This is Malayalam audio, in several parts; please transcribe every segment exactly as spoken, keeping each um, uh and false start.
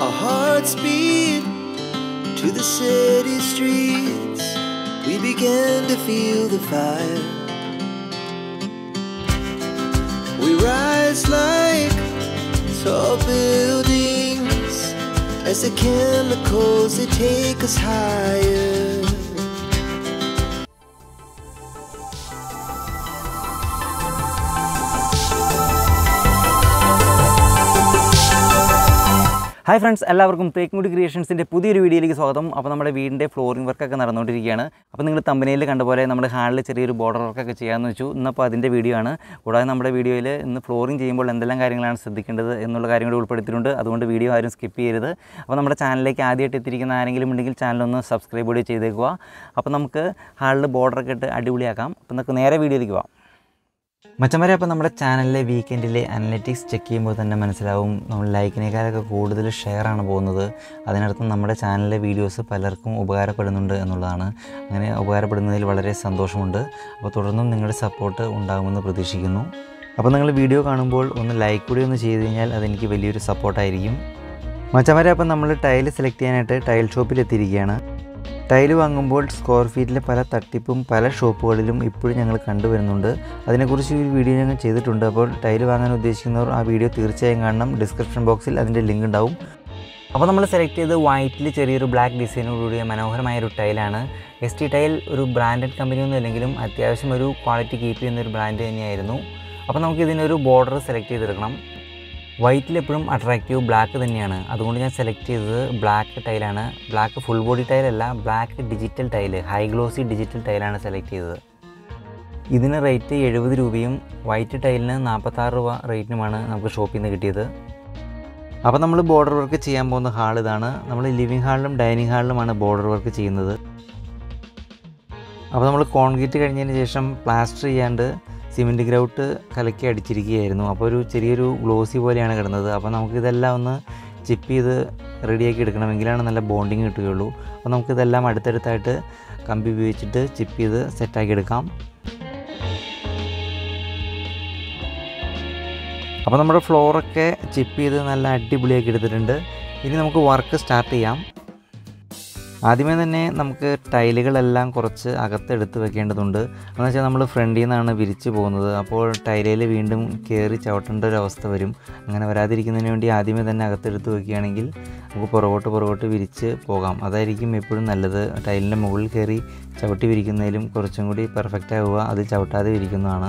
Our hearts beat to the city streets. We began to feel the fire. We rise like tall buildings as the chemicals they take us higher. Hi friends, എല്ലാവർക്കും തേക്കുംകുടി ക്രിയേഷൻസിൻ്റെ പുതിയൊരു വീഡിയോയിലേക്ക് സ്വാഗതം. അപ്പോൾ നമ്മുടെ വീടിൻ്റെ ഫ്ലോറിംഗ് വർക്കൊക്കെ നടന്നുകൊണ്ടിരിക്കുകയാണ്. അപ്പോൾ നിങ്ങൾ തമ്പനയിൽ കണ്ട പോലെ നമ്മുടെ ഹാളിൽ ചെറിയൊരു ബോർഡർ വർക്കൊക്കെ ചെയ്യാമെന്ന് വെച്ചു. ഇന്നപ്പോൾ അതിൻ്റെ വീഡിയോ ആണ്. കൂടാതെ നമ്മുടെ വീഡിയോയിൽ ഇന്ന് ഫ്ലോറിംഗ് ചെയ്യുമ്പോൾ എന്തെല്ലാം കാര്യങ്ങളാണ് ശ്രദ്ധിക്കേണ്ടത് എന്നുള്ള കാര്യം കൂടി ഉൾപ്പെടുത്തിയിട്ടുണ്ട്. അതുകൊണ്ട് വീഡിയോ ആരും സ്കിപ്പ് ചെയ്യരുത്. അപ്പോൾ നമ്മുടെ ചാനലിലേക്ക് ആദ്യമായിട്ട് എത്തിയിരിക്കുന്ന ആരെങ്കിലും ഉണ്ടെങ്കിൽ ചാനലൊന്ന് സബ്സ്ക്രൈബ് കൂടി ചെയ്തേക്കുക. അപ്പോൾ നമുക്ക് ഹാളിൽ ബോർഡറൊക്കെ ഇട്ട് അടിപൊളിയാക്കാം. അപ്പോൾ നമുക്ക് നേരെ വീഡിയോയിലേക്ക് പോകാം. മച്ചന്മാരെ, അപ്പോൾ നമ്മുടെ ചാനലിലെ വീക്കെൻഡിലെ അനലറ്റിക്സ് ചെക്ക് ചെയ്യുമ്പോൾ തന്നെ മനസ്സിലാവും നമ്മൾ ലൈക്കിനേക്കാളൊക്കെ കൂടുതൽ ഷെയറാണ് പോകുന്നത്. അതിനർത്ഥം നമ്മുടെ ചാനലിലെ വീഡിയോസ് പലർക്കും ഉപകാരപ്പെടുന്നുണ്ട് എന്നുള്ളതാണ്. അങ്ങനെ ഉപകാരപ്പെടുന്നതിൽ വളരെ സന്തോഷമുണ്ട്. അപ്പോൾ തുടർന്നും നിങ്ങളുടെ സപ്പോർട്ട് ഉണ്ടാകുമെന്ന് പ്രതീക്ഷിക്കുന്നു. അപ്പോൾ നിങ്ങൾ വീഡിയോ കാണുമ്പോൾ ഒന്ന് ലൈക്ക് കൂടി ഒന്ന് ചെയ്ത് കഴിഞ്ഞാൽ അതെനിക്ക് വലിയൊരു സപ്പോർട്ടായിരിക്കും. മച്ചന്മാരെ, അപ്പോൾ നമ്മൾ ടൈൽ സെലക്ട് ചെയ്യാനായിട്ട് ടൈൽ ഷോപ്പിൽ എത്തിയിരിക്കുകയാണ്. ടൈൽ വാങ്ങുമ്പോൾ സ്ക്വയർ ഫീറ്റിലെ പല തട്ടിപ്പും പല ഷോപ്പുകളിലും ഇപ്പോഴും ഞങ്ങൾ കണ്ടുവരുന്നുണ്ട്. അതിനെക്കുറിച്ച് ഒരു വീഡിയോ ഞങ്ങൾ ചെയ്തിട്ടുണ്ട്. അപ്പോൾ ടൈൽ വാങ്ങാൻ ഉദ്ദേശിക്കുന്നവർ ആ വീഡിയോ തീർച്ചയായും കാണണം. ഡിസ്ക്രിപ്ഷൻ ബോക്സിൽ അതിൻ്റെ ലിങ്ക് ഉണ്ടാവും. അപ്പോൾ നമ്മൾ സെലക്ട് ചെയ്ത് വൈറ്റിൽ ചെറിയൊരു ബ്ലാക്ക് ഡിസൈനോടുകൂടിയ മനോഹരമായൊരു ടൈലാണ്. എസ് ടി ടൈൽ ഒരു ബ്രാൻഡഡ് കമ്പനിയൊന്നും ഇല്ലെങ്കിലും അത്യാവശ്യം ഒരു ക്വാളിറ്റി കീപ്പ് ചെയ്യുന്നൊരു ബ്രാൻഡ് തന്നെയായിരുന്നു. അപ്പോൾ നമുക്കിതിനൊരു ബോർഡർ സെലക്ട് ചെയ്തെടുക്കണം. വൈറ്റിൽ എപ്പോഴും അട്രാക്റ്റീവ് ബ്ലാക്ക് തന്നെയാണ്. അതുകൊണ്ട് ഞാൻ സെലക്ട് ചെയ്തത് ബ്ലാക്ക് ടൈലാണ്. ബ്ലാക്ക് ഫുൾ ബോഡി ടൈലല്ല, black digital tile, high glossy digital ടൈലാണ് സെലക്ട് ചെയ്തത്. ഇതിന് റേറ്റ് എഴുപത് രൂപയും വൈറ്റ് ടൈലിന് നാൽപ്പത്താറ് രൂപ റേറ്റിനുമാണ് നമുക്ക് ഷോപ്പിൽ നിന്ന് കിട്ടിയത്. അപ്പോൾ നമ്മൾ ബോർഡർ വർക്ക് ചെയ്യാൻ പോകുന്ന ഹാൾ ഇതാണ്. നമ്മൾ ലിവിങ് ഹാളിലും ഡൈനിങ് ഹാളിലുമാണ് ബോർഡർ വർക്ക് ചെയ്യുന്നത്. അപ്പോൾ നമ്മൾ കോൺക്രീറ്റ് കഴിഞ്ഞതിന് ശേഷം പ്ലാസ്റ്റർ ചെയ്യാണ്ട് സിമെൻറ്റ് ഗ്രൗട്ട് കലക്കി അടിച്ചിരിക്കുകയായിരുന്നു. അപ്പോൾ ഒരു ചെറിയൊരു ഗ്ലോസി പോലെയാണ് കിടന്നത്. അപ്പോൾ നമുക്കിതെല്ലാം ഒന്ന് ചിപ്പ് ചെയ്ത് റെഡിയാക്കി എടുക്കണമെങ്കിലാണ് നല്ല ബോണ്ടിങ് കിട്ടുകയുള്ളൂ. അപ്പോൾ നമുക്കിതെല്ലാം അടുത്തടുത്തായിട്ട് കമ്പി ഉപയോഗിച്ചിട്ട് ചിപ്പ് ചെയ്ത് സെറ്റാക്കി എടുക്കാം. അപ്പോൾ നമ്മുടെ ഫ്ലോറൊക്കെ ചിപ്പ് ചെയ്ത് നല്ല അടിപൊളിയാക്കി എടുത്തിട്ടുണ്ട്. ഇനി നമുക്ക് വർക്ക് സ്റ്റാർട്ട് ചെയ്യാം. ആദ്യമേ തന്നെ നമുക്ക് ടൈലുകളെല്ലാം കുറച്ച് അകത്തെടുത്ത് വെക്കേണ്ടതുണ്ട്. എന്ന് വെച്ചാൽ നമ്മൾ ഫ്രണ്ടിൽ നിന്നാണ് വിരിച്ച് പോകുന്നത്. അപ്പോൾ ടൈലയിൽ വീണ്ടും കയറി ചവിട്ടേണ്ട ഒരു അവസ്ഥ വരും. അങ്ങനെ വരാതിരിക്കുന്നതിന് വേണ്ടി ആദ്യമേ തന്നെ അകത്തെടുത്ത് വെക്കുകയാണെങ്കിൽ നമുക്ക് പുറകോട്ട് പുറകോട്ട് വിരിച്ച് പോകാം. അതായിരിക്കും എപ്പോഴും നല്ലത്. ടൈലിൻ്റെ മുകളിൽ കയറി ചവിട്ടി വിരിക്കുന്നതിലും കുറച്ചും കൂടി പെർഫെക്റ്റ് ആവുക അത് ചവിട്ടാതെ വിരിക്കുന്നതാണ്.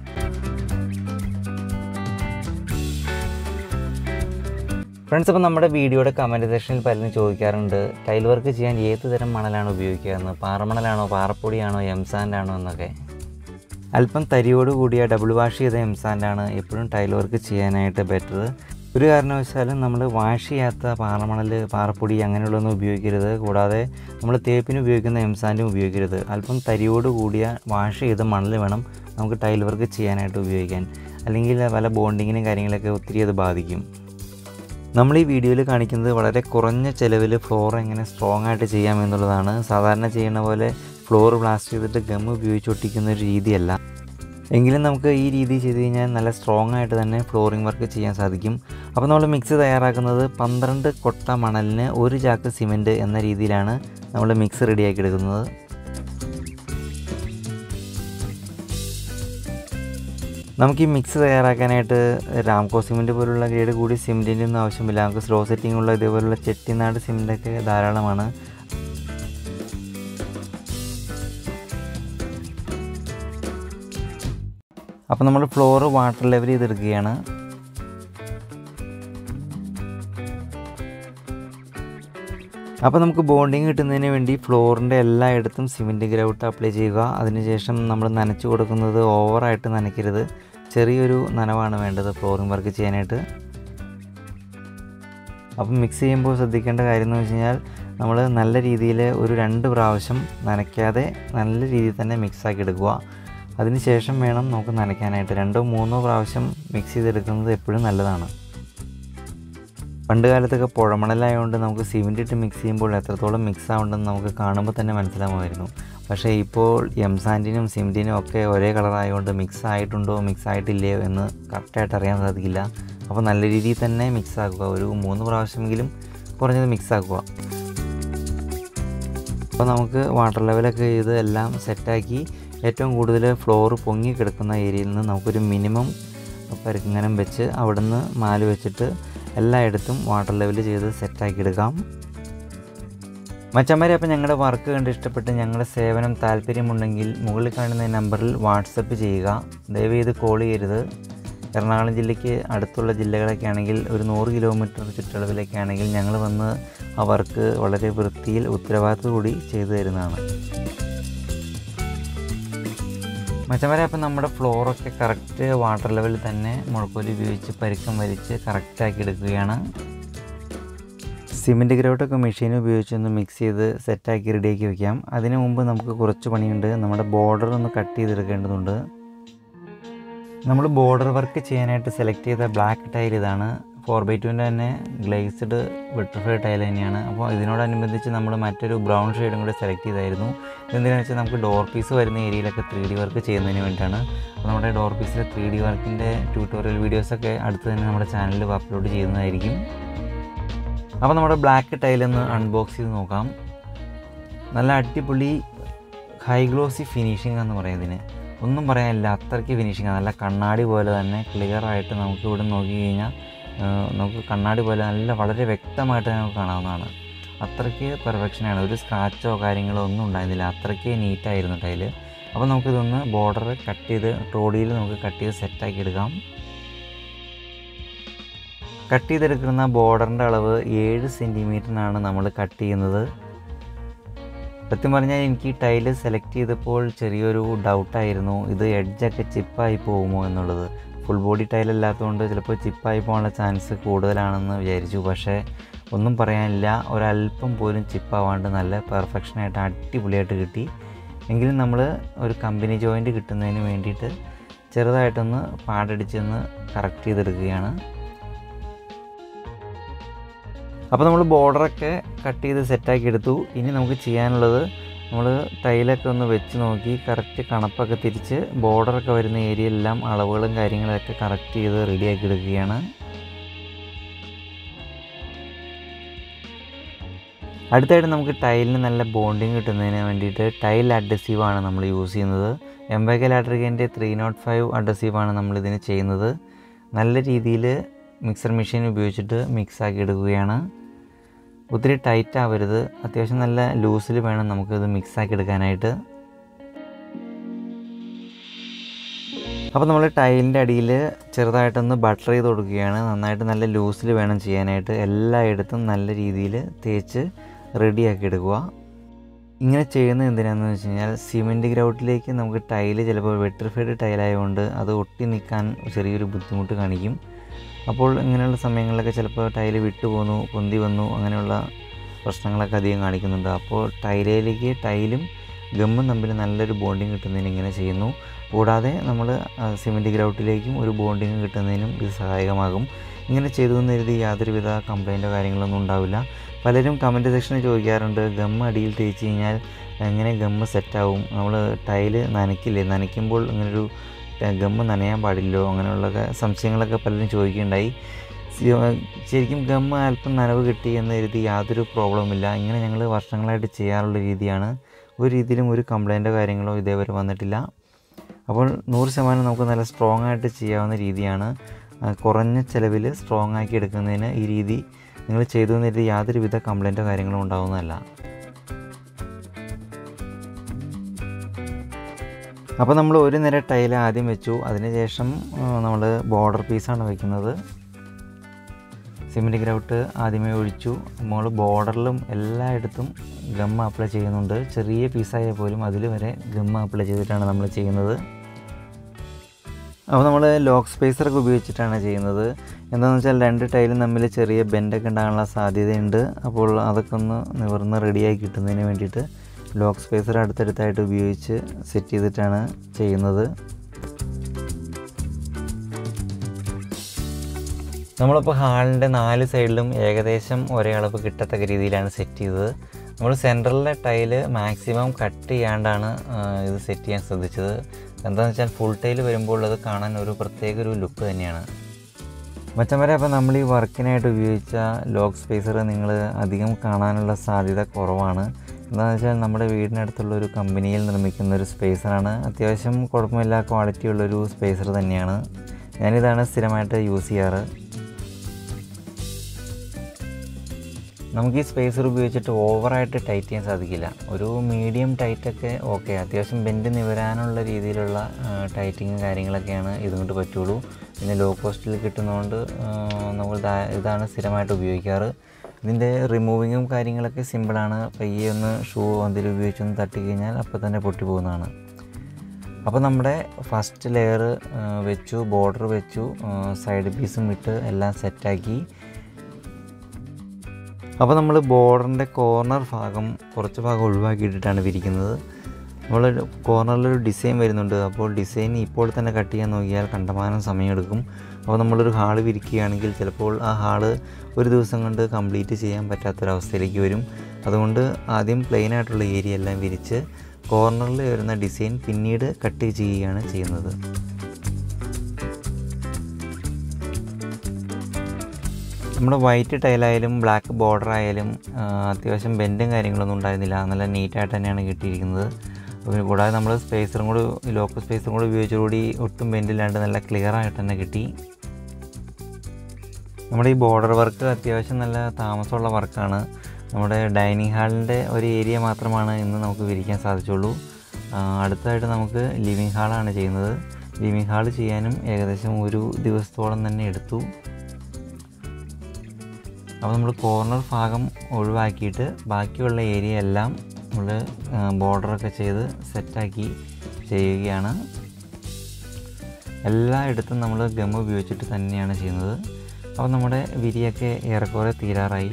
ഫ്രണ്ട്സ്, അപ്പോൾ നമ്മുടെ വീഡിയോയുടെ കമൻറ്റ് സെക്ഷനിൽ പലരും ചോദിക്കാറുണ്ട് ടൈൽ വർക്ക് ചെയ്യാൻ ഏത് തരം മണലാണ് ഉപയോഗിക്കുക എന്ന്. പാറമണലാണോ, പാറപ്പൊടിയാണോ, എംസാൻഡാണോ എന്നൊക്കെ. അല്പം തരിയോട് കൂടിയ ഡബിൾ വാഷ് ചെയ്ത എംസാൻഡാണ് എപ്പോഴും ടൈൽ വർക്ക് ചെയ്യാനായിട്ട് ബെറ്റർ. ഒരു കാരണവശാലും നമ്മൾ വാഷ് ചെയ്യാത്ത പാറമണൽ, പാറപ്പൊടി അങ്ങനെയുള്ളതൊന്നും ഉപയോഗിക്കരുത്. കൂടാതെ നമ്മൾ തേപ്പിന് ഉപയോഗിക്കുന്ന എംസാൻഡും ഉപയോഗിക്കരുത്. അല്പം തരിയോട് കൂടിയ വാഷ് ചെയ്ത മണൽ വേണം നമുക്ക് ടൈൽ വർക്ക് ചെയ്യാനായിട്ട് ഉപയോഗിക്കാൻ. അല്ലെങ്കിൽ പല ബോണ്ടിങ്ങിനും കാര്യങ്ങളൊക്കെ ഒത്തിരി അത് ബാധിക്കും. നമ്മൾ ഈ വീഡിയോയിൽ കാണിക്കുന്നത് വളരെ കുറഞ്ഞ ചിലവിൽ ഫ്ലോർ എങ്ങനെ സ്ട്രോങ് ആയിട്ട് ചെയ്യാം എന്നുള്ളതാണ്. സാധാരണ ചെയ്യുന്ന പോലെ ഫ്ലോർ പ്ലാസ്റ്റർ ചെയ്തിട്ട് ഗം ഉപയോഗിച്ച് ഒട്ടിക്കുന്ന ഒരു രീതിയല്ല. എങ്കിലും നമുക്ക് ഈ രീതി ചെയ്ത് കഴിഞ്ഞാൽ നല്ല സ്ട്രോങ് ആയിട്ട് തന്നെ ഫ്ലോറിംഗ് വർക്ക് ചെയ്യാൻ സാധിക്കും. അപ്പോൾ നമ്മൾ മിക്സ് തയ്യാറാക്കുന്നത് പന്ത്രണ്ട് കൊട്ട മണലിന് ഒരു ചാക്ക് സിമെൻറ്റ് എന്ന രീതിയിലാണ് നമ്മൾ മിക്സ് റെഡിയാക്കി എടുക്കുന്നത്. നമുക്ക് ഈ മിക്സ് തയ്യാറാക്കാനായിട്ട് രാംകോ സിമെൻറ്റ് പോലുള്ള ഗ്രേഡ് കൂടി സിമെൻറ്റിൻ്റെ ഒന്നും ആവശ്യമില്ല. നമുക്ക് സ്ലോ സെറ്റിംഗ് ഉള്ള ഇതേപോലുള്ള ചെട്ടിനാട് സിമെൻറ്റൊക്കെ ധാരാളമാണ്. അപ്പോൾ നമ്മൾ ഫ്ലോറ് വാട്ടർ ലെവൽ ചെയ്തെടുക്കുകയാണ്. അപ്പോൾ നമുക്ക് ബോണ്ടിങ് കിട്ടുന്നതിന് വേണ്ടി ഫ്ലോറിൻ്റെ എല്ലായിടത്തും സിമെൻറ്റ് ഗ്രൗട്ട് അപ്ലൈ ചെയ്യുക. അതിനുശേഷം നമ്മൾ നനച്ച് കൊടുക്കുന്നത് ഓവറായിട്ട് നനയ്ക്കരുത്. ചെറിയൊരു നനവാണ് വേണ്ടത് ഫ്ലോറിംഗ് വർക്ക് ചെയ്യാനായിട്ട്. അപ്പം മിക്സ് ചെയ്യുമ്പോൾ ശ്രദ്ധിക്കേണ്ട കാര്യം എന്ന് വെച്ച് കഴിഞ്ഞാൽ നമ്മൾ നല്ല രീതിയിൽ ഒരു രണ്ട് പ്രാവശ്യം നനയ്ക്കാതെ നല്ല രീതിയിൽ തന്നെ മിക്സാക്കി എടുക്കുക. അതിന് ശേഷം വേണം നമുക്ക് നനയ്ക്കാനായിട്ട്. രണ്ടോ മൂന്നോ പ്രാവശ്യം മിക്സ് ചെയ്തെടുക്കുന്നത് എപ്പോഴും നല്ലതാണ്. പണ്ട് കാലത്തൊക്കെ പുഴമണലായതുകൊണ്ട് നമുക്ക് സിമെൻ്റ് ഇട്ട് മിക്സ് ചെയ്യുമ്പോൾ എത്രത്തോളം മിക്സ് ആവുണ്ടെന്ന് നമുക്ക് കാണുമ്പോൾ തന്നെ മനസ്സിലാവുമായിരുന്നു. പക്ഷേ ഇപ്പോൾ എംസാൻഡിനും സിമെൻറ്റിനും ഒക്കെ ഒരേ കളറായതുകൊണ്ട് മിക്സ് ആയിട്ടുണ്ടോ മിക്സ് ആയിട്ടില്ലയോ എന്ന് കറക്റ്റായിട്ട് അറിയാൻ സാധിക്കില്ല. അപ്പോൾ നല്ല രീതിയിൽ തന്നെ മിക്സ് ആക്കുക. ഒരു മൂന്ന് പ്രാവശ്യമെങ്കിലും കുറഞ്ഞത് മിക്സ് ആക്കുക. അപ്പോൾ നമുക്ക് വാട്ടർ ലെവലൊക്കെ ചെയ്ത് എല്ലാം സെറ്റാക്കി ഏറ്റവും കൂടുതൽ ഫ്ലോർ പൊങ്ങി കിടക്കുന്ന ഏരിയയിൽ നിന്ന് നമുക്കൊരു മിനിമം പരിക്കനം വെച്ച് അവിടുന്ന് മാല് വെച്ചിട്ട് എല്ലായിടത്തും വാട്ടർ ലെവൽ ചെയ്ത് സെറ്റാക്കി എടുക്കാം. മച്ചന്മാരെ, അപ്പോൾ ഞങ്ങളുടെ വർക്ക് കണ്ട് ഇഷ്ടപ്പെട്ട് ഞങ്ങളുടെ സേവനം താല്പര്യമുണ്ടെങ്കിൽ മുകളിൽ കാണുന്ന നമ്പറിൽ വാട്സപ്പ് ചെയ്യുക. ദയവേത് കോൾ ചെയ്യരുത്. എറണാകുളം ജില്ലയ്ക്ക് അടുത്തുള്ള ജില്ലകളൊക്കെ ആണെങ്കിൽ ഒരു നൂറ് കിലോമീറ്റർ ചുറ്റളവിലൊക്കെ ആണെങ്കിൽ ഞങ്ങൾ വന്ന് ആ വർക്ക് വളരെ വൃത്തിയിൽ ഉത്തരവാദിത്തത്തോടുകൂടി ചെയ്തു തരുന്നതാണ്. മച്ചന്മാരെ, അപ്പം നമ്മുടെ ഫ്ലോറൊക്കെ കറക്റ്റ് വാട്ടർ ലെവലിൽ തന്നെ മുഴക്കോല് ഉപയോഗിച്ച് പരുക്കം വലിച്ച് കറക്റ്റാക്കി എടുക്കുകയാണ്. സിമെൻറ്റ് ഗ്രൗട്ടൊക്കെ മെഷീൻ ഉപയോഗിച്ചൊന്ന് മിക്സ് ചെയ്ത് സെറ്റാക്കി റെഡിയാക്കി വയ്ക്കാം. അതിന് മുമ്പ് നമുക്ക് കുറച്ച് പണിയുണ്ട്. നമ്മുടെ ബോർഡർ ഒന്ന് കട്ട് ചെയ്തെടുക്കേണ്ടതുണ്ട്. നമ്മൾ ബോർഡർ വർക്ക് ചെയ്യാനായിട്ട് സെലക്ട് ചെയ്ത ബ്ലാക്ക് ടൈൽ ഇതാണ്. ഫോർ ബൈ ടുവിൻ്റെ തന്നെ ഗ്ലേസ്ഡ് വിട്രിഫൈഡ് ടൈൽ തന്നെയാണ്. അപ്പോൾ ഇതിനോടനുബന്ധിച്ച് നമ്മൾ മറ്റൊരു ബ്രൗൺ ഷെയ്ഡും കൂടി സെലക്ട് ചെയ്തായിരുന്നു. എന്തിനാണെന്ന് വെച്ചാൽ നമുക്ക് ഡോർ പീസ് വരുന്ന ഏരിയയിലൊക്കെ ത്രീ ഡി വർക്ക് ചെയ്യുന്നതിന് വേണ്ടിയിട്ടാണ്. അപ്പോൾ നമ്മുടെ ഡോർ പീസിലെ ത്രീ ഡി വർക്കിൻ്റെ ട്യൂട്ടോറിയൽ വീഡിയോസൊക്കെ അടുത്ത് തന്നെ നമ്മുടെ ചാനലിൽ അപ്ലോഡ് ചെയ്യുന്നതായിരിക്കും. അപ്പോൾ നമ്മുടെ ബ്ലാക്ക് ടൈലൊന്ന് അൺബോക്സ് ചെയ്ത് നോക്കാം. നല്ല അടിപൊളി ഹൈ ഗ്ലോസി ഫിനിഷിംഗ് എന്ന് പറയുന്നതിന് ഒന്നും പറയാനില്ല. അത്രയ്ക്ക് ഫിനിഷിംഗ് നല്ല കണ്ണാടി പോലെ തന്നെ ക്ലിയറായിട്ട് നമുക്ക് ഇവിടെ നോക്കി കഴിഞ്ഞാൽ നമുക്ക് കണ്ണാടി പോലെ നല്ല വളരെ വ്യക്തമായിട്ട് നമുക്ക് കാണാവുന്നതാണ്. അത്രയ്ക്ക് പെർഫെക്ഷനാണ്. ഒരു സ്ക്രാച്ചോ കാര്യങ്ങളോ ഒന്നും ഉണ്ടായിരുന്നില്ല. അത്രയ്ക്ക് നീറ്റായിരുന്നു ടൈല്. അപ്പോൾ നമുക്കിതൊന്ന് ബോർഡർ കട്ട് ചെയ്ത് ട്രോഡിയിൽ നമുക്ക് കട്ട് ചെയ്ത് സെറ്റാക്കി എടുക്കാം. കട്ട് ചെയ്തെടുക്കുന്ന ബോർഡറിൻ്റെ അളവ് ഏഴ് സെൻറ്റിമീറ്ററിനാണ് നമ്മൾ കട്ട് ചെയ്യുന്നത്. സത്യം പറഞ്ഞാൽ എനിക്ക് ഈ ടൈല് സെലക്ട് ചെയ്തപ്പോൾ ചെറിയൊരു ഡൗട്ടായിരുന്നു, ഇത് എഡ്ജൊക്കെ ചിപ്പായി പോകുമോ എന്നുള്ളത്. ഫുൾ ബോഡി ടൈലല്ലാത്തതുകൊണ്ട് ചിലപ്പോൾ ചിപ്പായി പോകാനുള്ള ചാൻസ് കൂടുതലാണെന്ന് വിചാരിച്ചു. പക്ഷേ ഒന്നും പറയാനില്ല, ഒരല്പം പോലും ചിപ്പാവാണ്ട് നല്ല പെർഫെക്ഷനായിട്ട് അടിപൊളിയായിട്ട് കിട്ടി. എങ്കിലും നമ്മൾ ഒരു കമ്പനി ജോയിൻറ്റ് കിട്ടുന്നതിന് വേണ്ടിയിട്ട് ചെറുതായിട്ടൊന്ന് പാടടിച്ചൊന്ന് കറക്റ്റ് ചെയ്തെടുക്കുകയാണ്. അപ്പോൾ നമ്മൾ ബോർഡറൊക്കെ കട്ട് ചെയ്ത് സെറ്റാക്കി എടുത്തു. ഇനി നമുക്ക് ചെയ്യാനുള്ളത് നമ്മൾ ടൈലൊക്കെ ഒന്ന് വെച്ച് നോക്കി കറക്റ്റ് കണപ്പൊക്കെ തിരിച്ച് ബോർഡറൊക്കെ വരുന്ന ഏരിയയെല്ലാം അളവുകളും കാര്യങ്ങളൊക്കെ കറക്റ്റ് ചെയ്ത് റെഡിയാക്കി എടുക്കുകയാണ്. അടുത്തായിട്ട് നമുക്ക് ടൈലിന് നല്ല ബോണ്ടിങ് കിട്ടുന്നതിന് വേണ്ടിയിട്ട് ടൈൽ അഡ്ഹസീവാണ് നമ്മൾ യൂസ് ചെയ്യുന്നത്. എംബൈക്കൽ ലാട്രിക്കിൻ്റെ ത്രീ നോട്ട് ഫൈവ് അഡ്ഹസീവാണ് നമ്മളിതിന് ചെയ്യുന്നത്. നല്ല രീതിയിൽ മിക്സർ മെഷീൻ ഉപയോഗിച്ചിട്ട് മിക്സാക്കി എടുക്കുകയാണ്. ഒത്തിരി ടൈറ്റ് ആവരുത്, അത്യാവശ്യം നല്ല ലൂസിൽ വേണം നമുക്കിത് മിക്സാക്കി എടുക്കാനായിട്ട്. അപ്പോൾ നമ്മൾ ടൈലിൻ്റെ അടിയിൽ ചെറുതായിട്ടൊന്ന് ബട്ടർ ചെയ്ത് കൊടുക്കുകയാണ്. നന്നായിട്ട് നല്ല ലൂസിൽ വേണം ചെയ്യാനായിട്ട്. എല്ലായിടത്തും നല്ല രീതിയിൽ തേച്ച് റെഡിയാക്കി എടുക്കുക. ഇങ്ങനെ ചെയ്യുന്നത് എന്തിനാണെന്ന് വെച്ച് കഴിഞ്ഞാൽ സിമെൻറ്റ് ഗ്രൗട്ടിലേക്ക് നമുക്ക് ടൈല് ചിലപ്പോൾ വെട്രിഫൈഡ് ടൈലായതുകൊണ്ട് അത് ഒട്ടി നിൽക്കാൻ ചെറിയൊരു ബുദ്ധിമുട്ട് കാണിക്കും. അപ്പോൾ ഇങ്ങനെയുള്ള സമയങ്ങളിലൊക്കെ ചിലപ്പോൾ ടൈല് വിട്ടു പോന്നു, പൊന്തി വന്നു, അങ്ങനെയുള്ള പ്രശ്നങ്ങളൊക്കെ അധികം കാണിക്കുന്നുണ്ട്. അപ്പോൾ ടൈലിലേക്ക് ടൈലും ഗമ്മും തമ്മിൽ നല്ലൊരു ബോണ്ടിങ് കിട്ടുന്നതിന് ഇങ്ങനെ ചെയ്യുന്നു. കൂടാതെ നമ്മൾ സിമെൻറ്റ് ഗ്രൗട്ടിലേക്കും ഒരു ബോണ്ടിങ് കിട്ടുന്നതിനും ഇത് സഹായകമാകും. ഇങ്ങനെ ചെയ്തു എന്ന് കരുതി യാതൊരുവിധ കംപ്ലൈൻറ്റോ കാര്യങ്ങളൊന്നും ഉണ്ടാവില്ല. പലരും കമൻറ്റ് സെക്ഷനിൽ ചോദിക്കാറുണ്ട്, ഗമ്മ് അടിയിൽ തേച്ച് കഴിഞ്ഞാൽ എങ്ങനെ ഗമ്മ് സെറ്റാവും, നമ്മൾ ടൈല് നനയ്ക്കില്ലേ, നനയ്ക്കുമ്പോൾ ഇങ്ങനൊരു ഗമ്മ് നനയാൻ പാടില്ലോ, അങ്ങനെയുള്ള സംശയങ്ങളൊക്കെ പലരും ചോദിക്കുകയുണ്ടായി. ശരിക്കും ഗമ്മ് അല്പം നനവ് കിട്ടി എന്ന് കരുതി യാതൊരു പ്രോബ്ലമില്ല. ഇങ്ങനെ ഞങ്ങൾ വർഷങ്ങളായിട്ട് ചെയ്യാറുള്ള രീതിയാണ്. ഒരു രീതിയിലും ഒരു കംപ്ലൈൻറ്റോ കാര്യങ്ങളോ ഇതേവരെ വന്നിട്ടില്ല. അപ്പോൾ നൂറ് ശതമാനം നമുക്ക് നല്ല സ്ട്രോങ് ആയിട്ട് ചെയ്യാവുന്ന രീതിയാണ്. കുറഞ്ഞ ചിലവിൽ സ്ട്രോങ് ആക്കി എടുക്കുന്നതിന് ഈ രീതി നിങ്ങൾ ചെയ്തു എന്ന് കരുതി യാതൊരുവിധ കംപ്ലൈൻറ്റോ കാര്യങ്ങളോ ഉണ്ടാവുന്നതല്ല. അപ്പോൾ നമ്മൾ ഒരു നിര ടൈൽ ആദ്യം വെച്ചു. അതിനുശേഷം നമ്മൾ ബോർഡർ പീസാണ് വയ്ക്കുന്നത്. സിമെൻറ്റ് ഗ്രൗട്ട് ആദ്യമേ ഒഴിച്ചു. നമ്മൾ ബോർഡറിലും എല്ലായിടത്തും ഗമ്മ് അപ്ലൈ ചെയ്യുന്നുണ്ട്. ചെറിയ പീസായാൽ പോലും അതിൽ വരെ ഗമ്മ് അപ്ലൈ ചെയ്തിട്ടാണ് നമ്മൾ ചെയ്യുന്നത്. അപ്പോൾ നമ്മൾ ലോക്ക് സ്പേസറൊക്കെ ഉപയോഗിച്ചിട്ടാണ് ചെയ്യുന്നത്. എന്താണെന്ന് വെച്ചാൽ രണ്ട് ടൈലും തമ്മിൽ ചെറിയ ബെൻഡൊക്കെ ഉണ്ടാകാനുള്ള സാധ്യതയുണ്ട്. അപ്പോൾ അതൊക്കെ ഒന്ന് നിവർന്ന് റെഡിയായി കിട്ടുന്നതിന് വേണ്ടിയിട്ട് ലോക്ക് സ്പേസർ അടുത്തടുത്തായിട്ട് ഉപയോഗിച്ച് സെറ്റ് ചെയ്തിട്ടാണ് ചെയ്യുന്നത്. നമ്മളിപ്പോൾ ഹാളിൻ്റെ നാല് സൈഡിലും ഏകദേശം ഒരേ അളവ് കിട്ടത്തക്ക രീതിയിലാണ് സെറ്റ് ചെയ്തത്. നമ്മൾ സെൻറ്ററിലെ ടൈല് മാക്സിമം കട്ട് ചെയ്യാണ്ടാണ് ഇത് സെറ്റ് ചെയ്യാൻ ശ്രദ്ധിച്ചത്. എന്താണെന്ന് വെച്ചാൽ ഫുൾ ടൈല് വരുമ്പോൾ അത് കാണാൻ ഒരു പ്രത്യേക ഒരു ലുക്ക് തന്നെയാണ്. മച്ചന്മാരെ, അപ്പോൾ നമ്മൾ ഈ വർക്കിനായിട്ട് ഉപയോഗിച്ച ലോക്ക് സ്പേസർ നിങ്ങൾ അധികം കാണാനുള്ള സാധ്യത കുറവാണ്. എന്താണെന്ന് വെച്ചാൽ നമ്മുടെ വീടിനടുത്തുള്ളൊരു കമ്പനിയിൽ നിർമ്മിക്കുന്ന ഒരു സ്പേസറാണ്. അത്യാവശ്യം കുഴപ്പമില്ല ക്വാളിറ്റി ഉള്ളൊരു സ്പേസർ തന്നെയാണ്. ഞാനിതാണ് സ്ഥിരമായിട്ട് യൂസ് ചെയ്യാറ്. നമുക്ക് ഈ സ്പേസർ ഉപയോഗിച്ചിട്ട് ഓവറായിട്ട് ടൈറ്റ് ചെയ്യാൻ സാധിക്കില്ല. ഒരു മീഡിയം ടൈറ്റൊക്കെ ഓക്കെ, അത്യാവശ്യം ബെൻഡ് നിവരാനുള്ള രീതിയിലുള്ള ടൈറ്റിങ്ങും കാര്യങ്ങളൊക്കെയാണ് ഇതുകൊണ്ട് പറ്റുള്ളൂ. പിന്നെ ലോ കോസ്റ്റിൽ കിട്ടുന്നതുകൊണ്ട് നമ്മൾ ഇതാണ് സ്ഥിരമായിട്ട് ഉപയോഗിക്കാറ്. ഇതിൻ്റെ റിമൂവിങ്ങും കാര്യങ്ങളൊക്കെ സിമ്പിളാണ്. പയ്യെ ഒന്ന് ഷൂ എന്തെങ്കിലും ഉപയോഗിച്ചൊന്ന് തട്ടി കഴിഞ്ഞാൽ അപ്പോൾ തന്നെ പൊട്ടി പോകുന്നതാണ്. അപ്പോൾ നമ്മുടെ ഫസ്റ്റ് ലെയർ വെച്ചു, ബോർഡർ വെച്ചു, സൈഡ് പീസും ഇട്ട് എല്ലാം സെറ്റാക്കി. അപ്പോൾ നമ്മൾ ബോർഡറിൻ്റെ കോർണർ ഭാഗം കുറച്ച് ഭാഗം ഒഴിവാക്കിയിട്ടിട്ടാണ് വിരിക്കുന്നത്. നമ്മൾ കോർണറിലൊരു ഡിസൈൻ വരുന്നുണ്ട്. അപ്പോൾ ഡിസൈൻ ഇപ്പോൾ തന്നെ കട്ട് ചെയ്യാൻ നോക്കിയാൽ കണ്ടമാനം സമയമെടുക്കും. അപ്പോൾ നമ്മളൊരു ഹാള് വിരിക്കുകയാണെങ്കിൽ ചിലപ്പോൾ ആ ഹാള് ഒരു ദിവസം കൊണ്ട് കംപ്ലീറ്റ് ചെയ്യാൻ പറ്റാത്തൊരവസ്ഥയിലേക്ക് വരും. അതുകൊണ്ട് ആദ്യം പ്ലെയിൻ ആയിട്ടുള്ള ഏരിയ എല്ലാം വിരിച്ച് കോർണറിൽ വരുന്ന ഡിസൈൻ പിന്നീട് കട്ട് ചെയ്യുകയാണ് ചെയ്യുന്നത്. നമ്മുടെ വൈറ്റ് ടൈലായാലും ബ്ലാക്ക് ബോർഡർ ആയാലും അത്യാവശ്യം ബെൻഡും കാര്യങ്ങളൊന്നും ഉണ്ടായിരുന്നില്ല. നല്ല നീറ്റായിട്ട് തന്നെയാണ് കിട്ടിയിരിക്കുന്നത്. കൂടാതെ നമ്മൾ സ്പേസറും കൂടി ലോക്കൽ സ്പേസറും കൂടി ഉപയോഗിച്ചതോടുകൂടി ഒട്ടും ബെൻഡില്ലാണ്ട് നല്ല ക്ലിയർ ആയിട്ട് തന്നെ കിട്ടി. നമ്മുടെ ഈ ബോർഡർ വർക്ക് അത്യാവശ്യം നല്ല താമസമുള്ള വർക്കാണ്. നമ്മുടെ ഡൈനിങ് ഹാളിൻ്റെ ഒരു ഏരിയ മാത്രമാണ് ഇന്ന് നമുക്ക് വിരിക്കാൻ സാധിച്ചുള്ളൂ. അടുത്തതായിട്ട് നമുക്ക് ലിവിങ് ഹാളാണ് ചെയ്യുന്നത്. ലിവിങ് ഹാൾ ചെയ്യാനും ഏകദേശം ഒരു ദിവസത്തോളം തന്നെ എടുത്തു. അപ്പോൾ നമ്മൾ കോർണർ ഭാഗം ഒഴിവാക്കിയിട്ട് ബാക്കിയുള്ള ഏരിയ എല്ലാം നമ്മൾ ബോർഡറൊക്കെ ചെയ്ത് സെറ്റാക്കി ചെയ്യുകയാണ്. എല്ലായിടത്തും നമ്മൾ ഗം ഉപയോഗിച്ചിട്ട് തന്നെയാണ് ചെയ്യുന്നത്. അപ്പോൾ നമ്മുടെ വിരിയൊക്കെ ഏറെക്കുറെ തീരാറായി.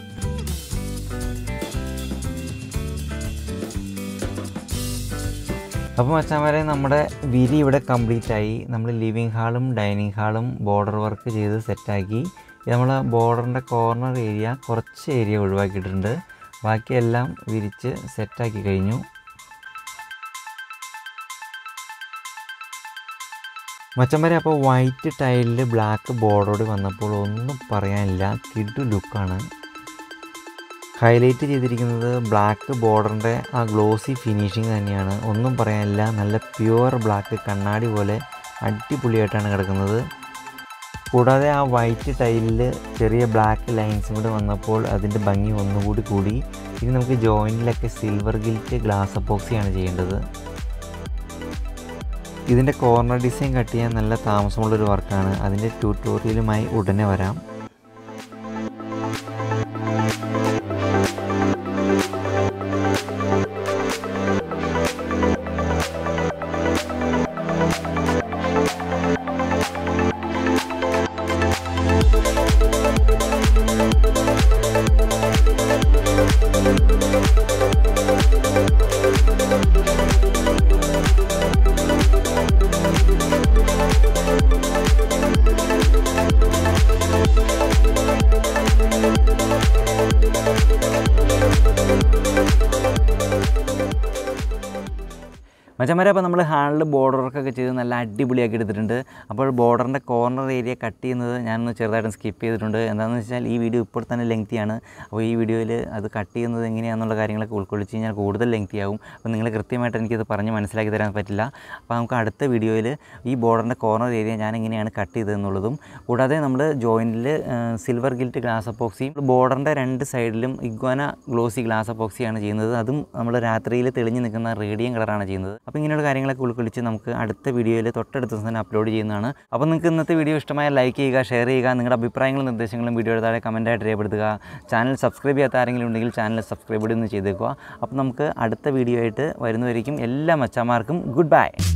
അപ്പോൾ മച്ചാന്മാരെ, നമ്മുടെ വിരി ഇവിടെ കംപ്ലീറ്റ് ആയി. നമ്മൾ ലിവിങ് ഹാളും ഡൈനിങ് ഹാളും ബോർഡർ വർക്ക് ചെയ്ത് സെറ്റാക്കി. നമ്മൾ ബോർഡറിൻ്റെ കോർണർ ഏരിയ കുറച്ച് ഏരിയ ഒഴിവാക്കിയിട്ടുണ്ട്. ബാക്കിയെല്ലാം വിരിച്ച് സെറ്റാക്കി കഴിഞ്ഞു. മച്ചന്മാരെ, അപ്പോൾ വൈറ്റ് ടൈലിൽ ബ്ലാക്ക് ബോർഡറോട് വന്നപ്പോൾ ഒന്നും പറയാനില്ല, കിഡു ലുക്കാണ്. ഹൈലൈറ്റ് ചെയ്തിരിക്കുന്നത് ബ്ലാക്ക് ബോർഡറിൻ്റെ ആ ഗ്ലോസി ഫിനിഷിങ് തന്നെയാണ്. ഒന്നും പറയാനില്ല, നല്ല പ്യുവർ ബ്ലാക്ക് കണ്ണാടി പോലെ അടിപൊളിയായിട്ടാണ് കിടക്കുന്നത്. കൂടാതെ ആ വൈറ്റ് ടൈലിൽ ചെറിയ ബ്ലാക്ക് ലൈൻസും കൂടെ വന്നപ്പോൾ അതിൻ്റെ ഭംഗി ഒന്നുകൂടി കൂടി. ഇനി നമുക്ക് ജോയിൻറ്റിലൊക്കെ സിൽവർ ഗിൽറ്റ് ഗ്ലാസ് എപ്പോക്സിയാണ് ചെയ്യേണ്ടത്. ഇതിൻ്റെ കോർണർ ഡിസൈൻ കട്ട് ചെയ്യാൻ നല്ല താമസമുള്ളൊരു വർക്കാണ്. അതിൻ്റെ ട്യൂട്ടോറിയലുമായി ഉടനെ വരാം. മച്ചന്മാരെ, അപ്പോൾ നമ്മൾ ഹാളിൽ ബോർഡർ വർക്കൊക്കെ ചെയ്ത് നല്ല അടിപൊളിയാക്കി എടുത്തിട്ടുണ്ട്. അപ്പോൾ ബോർഡറിൻ്റെ കോർണർ ഏരിയ കട്ട് ചെയ്യുന്നത് ഞാനൊന്ന് ചെറുതായിട്ട് സ്കിപ്പ് ചെയ്തിട്ടുണ്ട്. എന്താണെന്ന് വെച്ചാൽ ഈ വീഡിയോ ഇപ്പോൾ തന്നെ ലെങ്തിയാണ്. അപ്പോൾ ഈ വീഡിയോയിൽ അത് കട്ട് ചെയ്യുന്നത് എങ്ങനെയാണെന്നുള്ള കാര്യങ്ങളൊക്കെ ഉൾക്കൊള്ളിച്ച് കഴിഞ്ഞാൽ കൂടുതൽ ലെങ്തി ആവും. അപ്പോൾ നിങ്ങൾ കൃത്യമായിട്ട് എനിക്കത് പറഞ്ഞ് മനസ്സിലാക്കി തരാൻ പറ്റില്ല. അപ്പോൾ നമുക്ക് അടുത്ത വീഡിയോയിൽ ഈ ബോർഡറിൻ്റെ കോർണർ ഏരിയ ഞാൻ എങ്ങനെയാണ് കട്ട് ചെയ്തതെന്നുള്ളതും, കൂടാതെ നമ്മൾ ജോയിൻറ്റിൽ സിൽവർ ഗിൽറ്റ് ഗ്ലാസ് എപ്പോക്സിയും ബോർഡറിൻ്റെ രണ്ട് സൈഡിലും ഇഗ്വാന ഗ്ലോസി ഗ്ലാസ് എപ്പോക്സിയാണ് ചെയ്യുന്നത്. അതും നമ്മൾ രാത്രിയിൽ തെളിഞ്ഞ് നിൽക്കുന്ന റേഡിയം കളറാണ് ചെയ്യുന്നത്. അപ്പോൾ ഇങ്ങനെയുള്ള കാര്യങ്ങളൊക്കെ ഉൾക്കൊള്ളിച്ച് നമുക്ക് അടുത്ത വീഡിയോയിൽ തൊട്ടടുത്ത ദിവസം തന്നെ അപ്ലോഡ് ചെയ്യുന്നതാണ്. അപ്പോൾ നിങ്ങൾക്ക് ഇന്നത്തെ വീഡിയോ ഇഷ്ടമായ ലൈക്ക് ചെയ്യുക, ഷെയർ ചെയ്യുക, നിങ്ങളുടെ അഭിപ്രായങ്ങളും നിർദ്ദേശങ്ങളും വീഡിയോയുടെ താഴെ കമൻറ്റായിട്ട് രേഖപ്പെടുത്തുക. ചാനൽ സബ്സ്ക്രൈബ് ചെയ്യാത്ത ആരെങ്കിലും ഉണ്ടെങ്കിൽ ചാനൽ സബ്സ്ക്രൈബ് ചെയ്തൊന്ന് ചെയ്തേക്കുക. അപ്പോൾ നമുക്ക് അടുത്ത വീഡിയോ ആയിട്ട് വരുന്നവരേക്കും എല്ലാ മച്ചാന്മാർക്കും ഗുഡ് ബൈ.